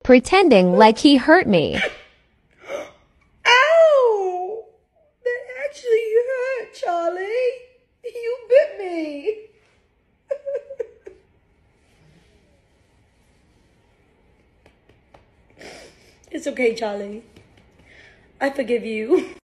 pretending like he hurt me. Ow! That actually hurt, Charlie. You bit me. It's okay, Charlie. I forgive you.